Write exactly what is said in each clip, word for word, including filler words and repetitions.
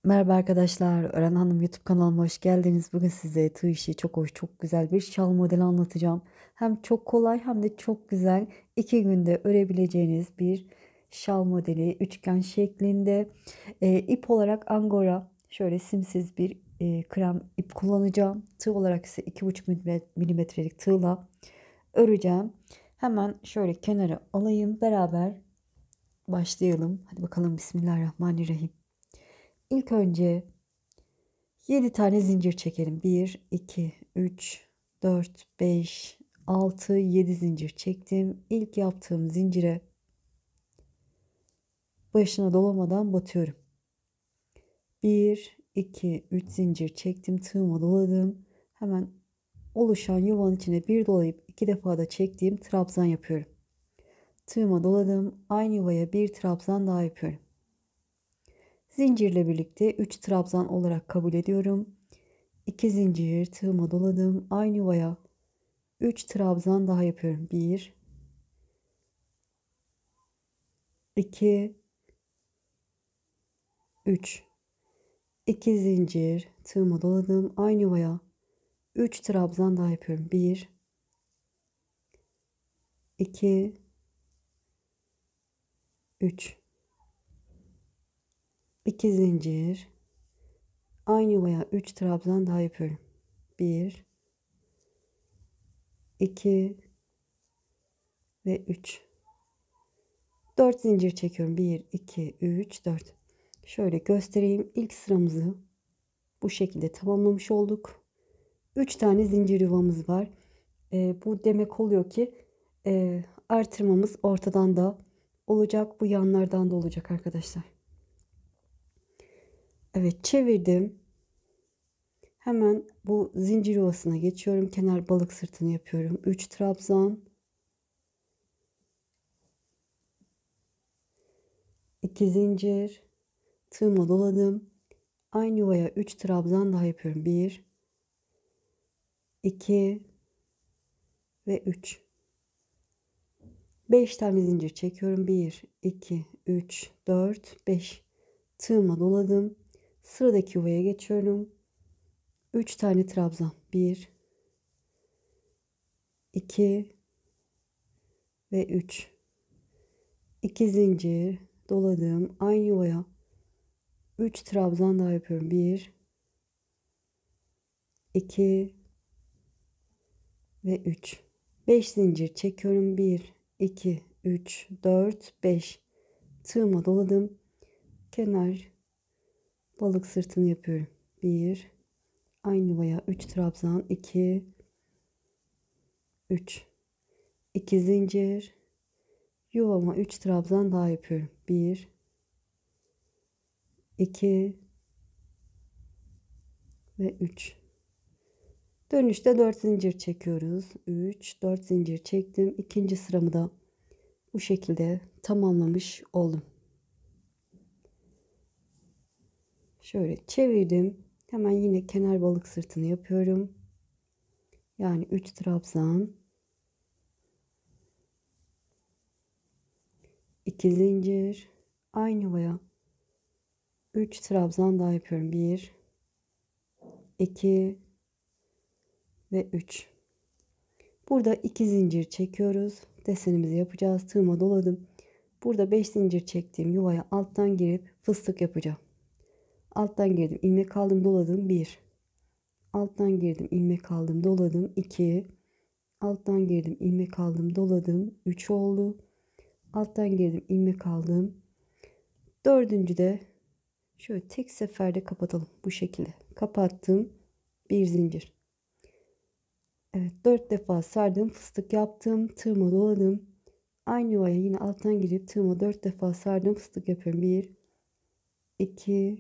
Merhaba arkadaşlar, Ören Hanım YouTube kanalıma hoş geldiniz. Bugün size tığ işi çok hoş, çok güzel bir şal modeli anlatacağım. Hem çok kolay hem de çok güzel. iki günde örebileceğiniz bir şal modeli üçgen şeklinde. Ee, ip olarak angora, şöyle simsiz bir e, krem ip kullanacağım. Tığ olarak ise iki buçuk milimetrelik tığla öreceğim. Hemen şöyle kenara alayım, beraber başlayalım. Hadi bakalım, Bismillahirrahmanirrahim. İlk önce yedi tane zincir çekelim. bir, iki, üç, dört, beş, altı, yedi zincir çektim. İlk yaptığım zincire başına dolamadan batıyorum. bir, iki, üç zincir çektim. Tığıma doladım. Hemen oluşan yuvanın içine bir dolayıp iki defa da çektiğim trabzan yapıyorum. Tığıma doladım. Aynı yuvaya bir trabzan daha yapıyorum. Zincirle birlikte üç trabzan olarak kabul ediyorum. iki zincir tığıma doladım. Aynı yuvaya üç trabzan daha yapıyorum. bir, iki, üç. iki zincir tığıma doladım. Aynı yuvaya üç trabzan daha yapıyorum. bir, iki, üç. iki zincir. Aynı yuvaya üç trabzan daha yapıyorum. bir, iki ve üç. dört zincir çekiyorum. bir, iki, üç, dört. Şöyle göstereyim. İlk sıramızı bu şekilde tamamlamış olduk. üç tane zincir yuvamız var. E, bu demek oluyor ki e, artırmamız ortadan da olacak. Bu yanlardan da olacak arkadaşlar. Evet, çevirdim. Hemen bu zincir yuvasına geçiyorum. Kenar balık sırtını yapıyorum. üç trabzan. iki zincir. Tığıma doladım. Aynı yuvaya üç trabzan daha yapıyorum. bir, iki ve üç. beş tane zincir çekiyorum. bir, iki, üç, dört, beş. Tığıma doladım. Sıradaki yuvaya geçiyorum. üç tane trabzan. bir, iki ve üç. iki zincir doladım. Aynı yuvaya üç trabzan daha yapıyorum. bir, iki ve üç. beş zincir çekiyorum. bir, iki, üç, dört, beş. Tığıma doladım. Kenar balık sırtını yapıyorum. bir, aynı yuvaya üç trabzan. iki, üç. iki zincir yuvama üç trabzan daha yapıyorum. bir, iki ve üç. Dönüşte dört zincir çekiyoruz. üç, dört zincir çektim. İkinci sıramı da bu şekilde tamamlamış oldum. Şöyle çevirdim. Hemen yine kenar balık sırtını yapıyorum. Yani üç trabzan, iki zincir, aynı yuvaya üç trabzan daha yapıyorum. bir, iki ve üç. Burada iki zincir çekiyoruz. Desenimizi yapacağız. Tığıma doladım. Burada beş zincir çektiğim yuvaya alttan girip fıstık yapacağım. Alttan girdim, ilmek aldım, doladım. bir. Alttan girdim, ilmek aldım, doladım. iki. Alttan girdim, ilmek aldım, doladım. üç oldu. Alttan girdim, ilmek aldım. Dördüncü de şöyle tek seferde kapatalım. Bu şekilde kapattım. Bir zincir. Evet, dört defa sardım, fıstık yaptım, tığıma doladım. Aynı yuvaya yine alttan girip tığıma dört defa sardım, fıstık yapıyorum. bir, iki,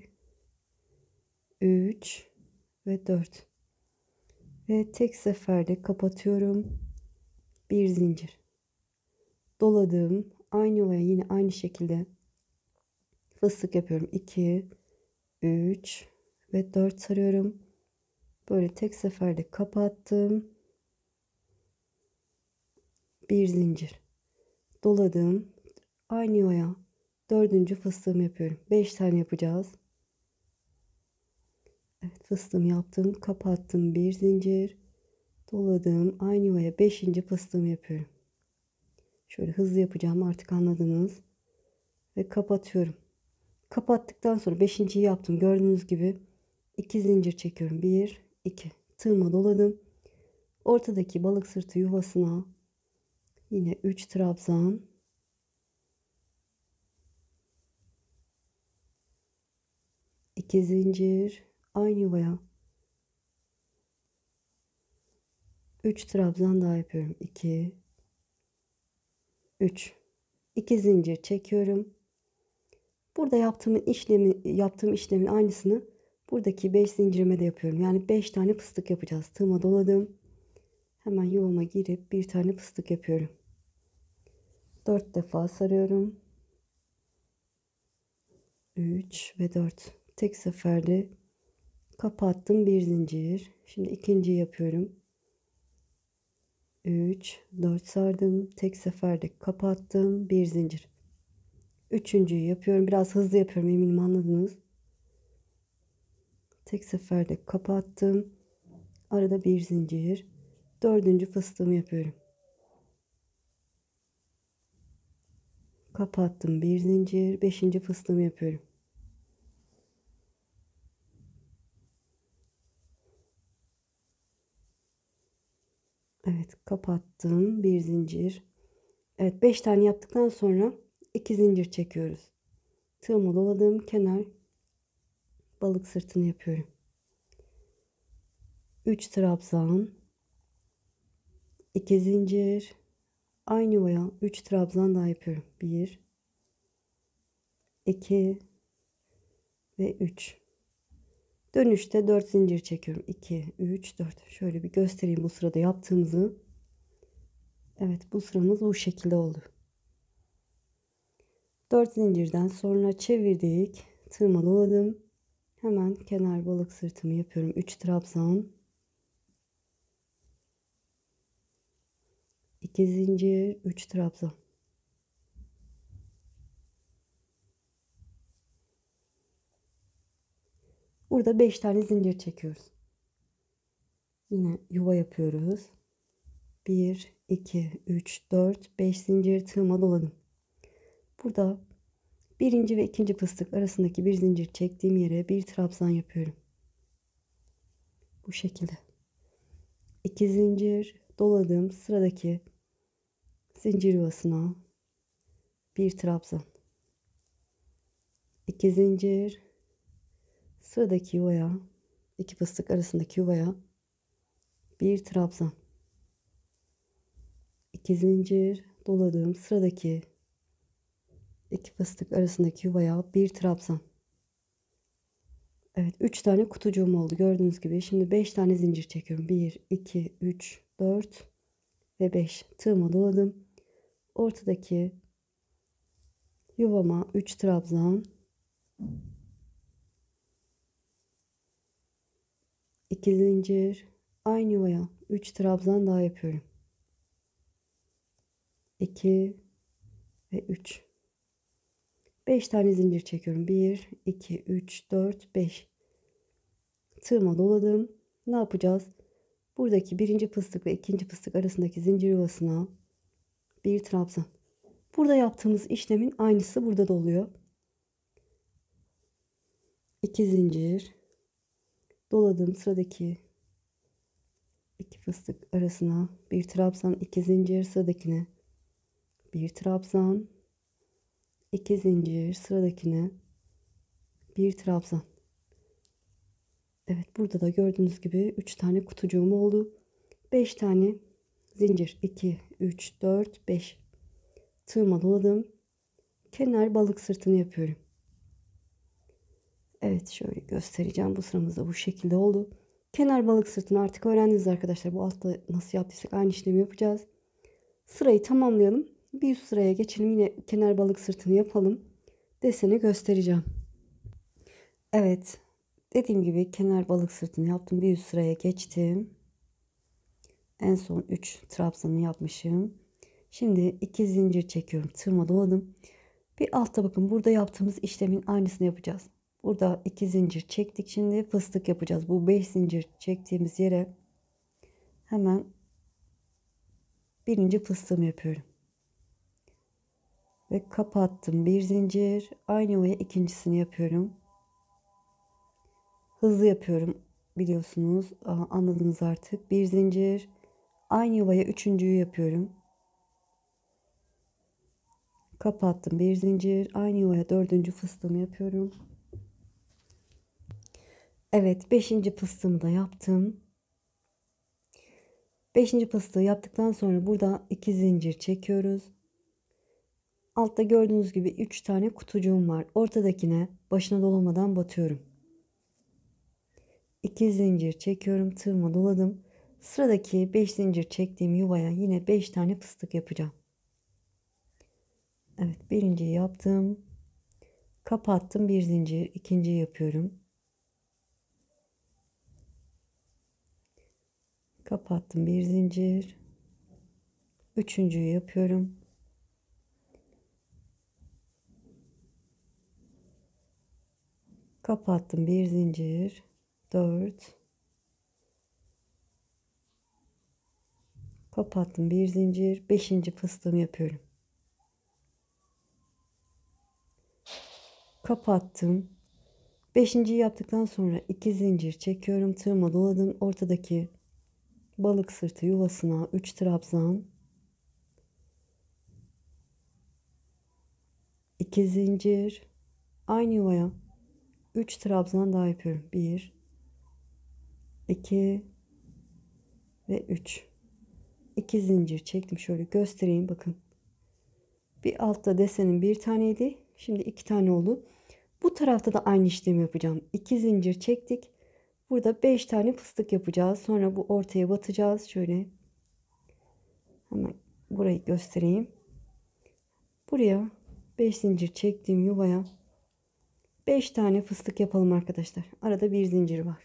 üç ve dört. Ve tek seferde kapatıyorum. Bir zincir. Doladım. Aynı yuvaya yine aynı şekilde fıstık yapıyorum. iki, üç ve dört sarıyorum. Böyle tek seferde kapattım. Bir zincir. Doladım. Aynı yuvaya dördüncü fıstığımı yapıyorum. beş tane yapacağız. Evet, fıstığımı yaptım, kapattım, bir zincir doladım, aynı yuvaya beşinci fıstığımı yapıyorum. Şöyle hızlı yapacağım, artık anladınız. Ve kapatıyorum. Kapattıktan sonra beşinciyi yaptım, gördüğünüz gibi iki zincir çekiyorum. bir iki, tığıma doladım. Ortadaki balık sırtı yuvasına yine üç trabzan, iki zincir, aynı yuvaya üç trabzan daha yapıyorum. iki üç, iki zincir çekiyorum. Burada yaptığım işlemi yaptığım işlemin aynısını buradaki beş zincirime de yapıyorum. Yani beş tane fıstık yapacağız. Tığıma doladım. Hemen yuvama girip bir tane fıstık yapıyorum. dört defa sarıyorum. üç ve dört. Tek seferde kapattım, bir zincir. Şimdi ikinciyi yapıyorum. üç, dört sardım. Tek seferde kapattım, bir zincir. Üçüncüyü yapıyorum. Biraz hızlı yapıyorum, eminim anladınız. Tek seferde kapattım. Arada bir zincir. Dördüncü fıstığımı yapıyorum. Kapattım, bir zincir. Beşinci fıstığımı yapıyorum. Evet, kapattım, bir zincir. Evet, beş tane yaptıktan sonra iki zincir çekiyoruz. Tığımı doladım, kenar balık sırtını yapıyorum. üç trabzan, iki zincir, aynı yuvaya üç trabzan daha yapıyorum. bir iki ve üç. Dönüşte dört zincir çekiyorum. iki üç dört. Şöyle bir göstereyim bu sırada yaptığımızı. Evet, bu sıramız bu şekilde oldu. dört zincirden sonra çevirdik. Tığıma doladım. Hemen kenar balık sırtımı yapıyorum. üç trabzan, iki zincir, üç trabzan. Burada beş tane zincir çekiyoruz. Yine yuva yapıyoruz. bir iki üç dört beş zincir, tığıma doladım. Burada birinci ve ikinci fıstık arasındaki bir zincir çektiğim yere bir trabzan yapıyorum. Bu şekilde. iki zincir doladım. Sıradaki zincir yuvasına bir trabzan. iki zincir, sıradaki yuvaya, iki fıstık arasındaki yuvaya bir trabzan. iki zincir doladım. Sıradaki iki fıstık arasındaki yuvaya bir trabzan. Evet, üç tane kutucuğum oldu gördüğünüz gibi. Şimdi beş tane zincir çekiyorum. bir iki üç dört ve beş. Tığıma doladım. Ortadaki yuvama üç trabzan, iki zincir, aynı yuvaya üç trabzan daha yapıyorum. iki ve üç. beş tane zincir çekiyorum. bir iki üç dört beş. Tığıma doladım. Ne yapacağız? Buradaki birinci fıstık ve ikinci fıstık arasındaki zincir yuvasına bir trabzan. Burada yaptığımız işlemin aynısı burada da oluyor. iki zincir doladım, sıradaki iki fıstık arasına bir trabzan, iki zincir, sıradakine bir trabzan, iki zincir, sıradakine bir trabzan. Evet, burada da gördüğünüz gibi üç tane kutucuğum oldu. beş tane zincir, iki üç dört beş. Tığıma doladım. Kenar balık sırtını yapıyorum. Evet, şöyle göstereceğim. Bu sıramız da bu şekilde oldu. Kenar balık sırtını artık öğrendiniz arkadaşlar. Bu altta nasıl yaptıysak aynı işlemi yapacağız. Sırayı tamamlayalım. Bir üst sıraya geçelim. Yine kenar balık sırtını yapalım. Deseni göstereceğim. Evet. Dediğim gibi kenar balık sırtını yaptım. Bir üst sıraya geçtim. En son üç trabzanı yapmışım. Şimdi iki zincir çekiyorum. Tığıma doladım. Bir altta bakın, burada yaptığımız işlemin aynısını yapacağız. Burada iki zincir çektik. Şimdi fıstık yapacağız. Bu beş zincir çektiğimiz yere hemen birinci fıstığımı yapıyorum. Ve kapattım. Bir zincir. Aynı yuvaya ikincisini yapıyorum. Hızlı yapıyorum. Biliyorsunuz. Anladınız artık. Bir zincir. Aynı yuvaya üçüncüyü yapıyorum. Kapattım. Bir zincir. Aynı yuvaya dördüncü fıstığımı yapıyorum. Evet. Beşinci fıstığımı da yaptım. Beşinci fıstığı yaptıktan sonra burada iki zincir çekiyoruz. Altta gördüğünüz gibi üç tane kutucuğum var. Ortadakine başına dolamadan batıyorum. iki zincir çekiyorum. Tığıma doladım. Sıradaki beş zincir çektiğim yuvaya yine beş tane fıstık yapacağım. Evet, birinciyi yaptım. Kapattım, bir zincir. İkinciyi yapıyorum. Kapattım, bir zincir. Üçüncüyü yapıyorum. Kapattım, bir zincir. dört. Kapattım, bir zincir. Beşinci fıstığımı yapıyorum. Kapattım. Beşinciyi yaptıktan sonra iki zincir çekiyorum. Tığıma doladım. Ortadaki balık sırtı yuvasına üç trabzan, iki zincir, aynı yuvaya üç trabzan daha yapıyorum. bir, iki ve üç. iki zincir çektim. Şöyle göstereyim. Bakın. Bir altta desenin bir taneydi. Şimdi iki tane oldu. Bu tarafta da aynı işlemi yapacağım. iki zincir çektik. Burada beş tane fıstık yapacağız. Sonra bu ortaya batacağız. Şöyle hemen burayı göstereyim. Buraya beş zincir çektiğim yuvaya beş tane fıstık yapalım arkadaşlar. Arada bir zincir var.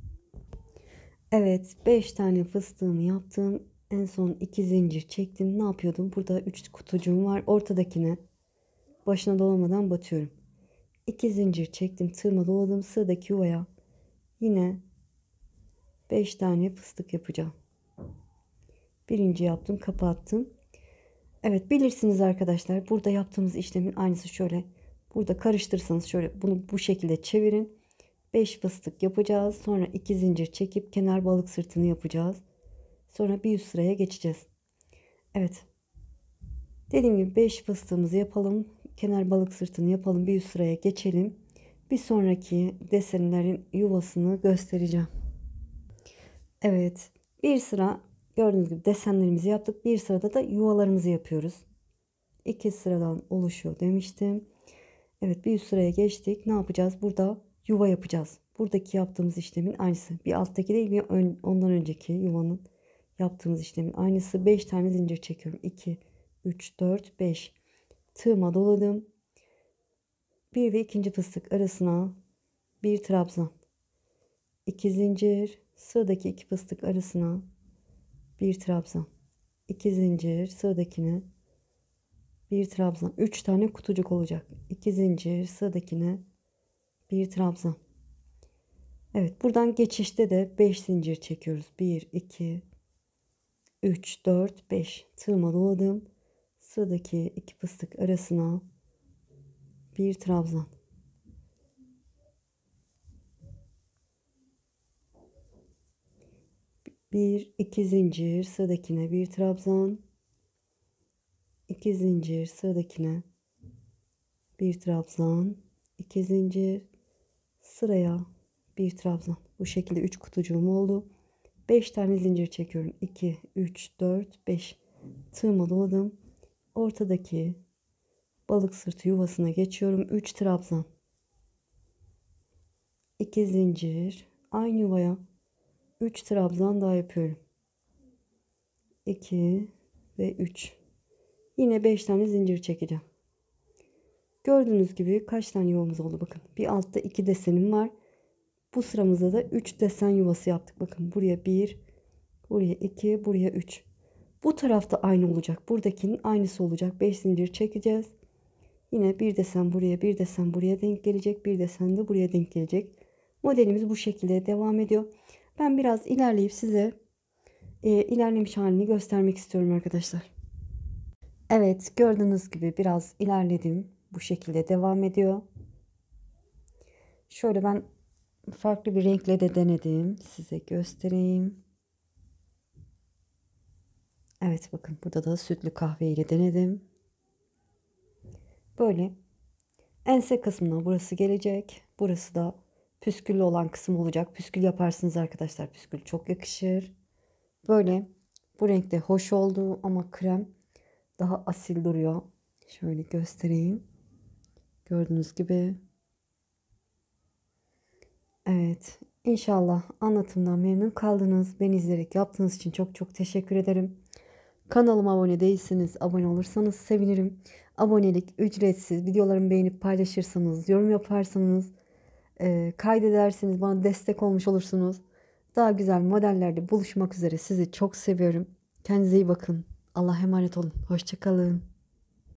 Evet, beş tane fıstığımı yaptım. En son iki zincir çektim. Ne yapıyordum? Burada üç kutucuğum var. Ortadakine başına dolamadan batıyorum. iki zincir çektim. Tığıma doladım. Sıradaki yuvaya yine beş tane fıstık yapacağım. Birinci yaptım, kapattım. Evet, bilirsiniz arkadaşlar. Burada yaptığımız işlemin aynısı şöyle. Burada karıştırırsanız şöyle bunu bu şekilde çevirin. beş fıstık yapacağız. Sonra iki zincir çekip kenar balık sırtını yapacağız. Sonra bir üst sıraya geçeceğiz. Evet. Dediğim gibi beş fıstığımızı yapalım. Kenar balık sırtını yapalım. Bir üst sıraya geçelim. Bir sonraki desenlerin yuvasını göstereceğim. Evet. Bir sıra gördüğünüz gibi desenlerimizi yaptık. Bir sırada da yuvalarımızı yapıyoruz. İki sıradan oluşuyor demiştim. Evet, bir üst sıraya geçtik. Ne yapacağız? Burada yuva yapacağız. Buradaki yaptığımız işlemin aynısı. Bir alttaki değil, bir ön, ondan önceki yuvanın yaptığımız işlemin aynısı. beş tane zincir çekiyorum. iki, üç, dört, beş. Tığıma doladım. Bir ve ikinci fıstık arasına bir trabzan. iki zincir. Sıradaki iki fıstık arasına bir trabzan. iki zincir. Sıradakine bir trabzan. üç tane kutucuk olacak. iki zincir. Sıradakine bir trabzan. Evet, buradan geçişte de beş zincir çekiyoruz. bir, iki, üç, dört, beş. Tığıma doladım. Sıradaki iki fıstık arasına bir trabzan. bir, iki zincir. Sıradakine bir trabzan. iki zincir. Sıradakine bir trabzan. iki zincir. Sıraya bir trabzan. Bu şekilde üç kutucuğum oldu. beş tane zincir çekiyorum. iki, üç, dört, beş. Tığıma doladım. Ortadaki balık sırtı yuvasına geçiyorum. üç trabzan. iki zincir. Aynı yuvaya üç trabzan daha yapıyorum. iki ve üç. Yine beş tane zincir çekeceğim. Gördüğünüz gibi kaç tane yuvamız oldu bakın. Bir altta iki desenim var. Bu sıramızda da üç desen yuvası yaptık. Bakın buraya bir, buraya iki, buraya üç. Bu tarafta aynı olacak. Buradakinin aynısı olacak. beş zincir çekeceğiz. Yine bir desen buraya, bir desen buraya denk gelecek, bir desen de buraya denk gelecek. Modelimiz bu şekilde devam ediyor. Ben biraz ilerleyip size e, ilerlemiş halini göstermek istiyorum arkadaşlar. Evet, gördüğünüz gibi biraz ilerledim. Bu şekilde devam ediyor. Şöyle ben farklı bir renkle de denedim. Size göstereyim. Evet, bakın burada da sütlü kahve ile denedim. Böyle ense kısmına burası gelecek. Burası da püsküllü olan kısım olacak. Püskül yaparsınız arkadaşlar. Püskül çok yakışır. Böyle bu renkte hoş oldu ama krem daha asil duruyor. Şöyle göstereyim. Gördüğünüz gibi. Evet. İnşallah anlatımdan memnun kaldınız. Beni izleyerek yaptığınız için çok çok teşekkür ederim. Kanalıma abone değilseniz abone olursanız sevinirim. Abonelik ücretsiz. Videolarımı beğenip paylaşırsanız, yorum yaparsanız, e, kaydederseniz bana destek olmuş olursunuz. Daha güzel modellerde buluşmak üzere. Sizi çok seviyorum. Kendinize iyi bakın. Allah'a emanet olun. Hoşça kalın.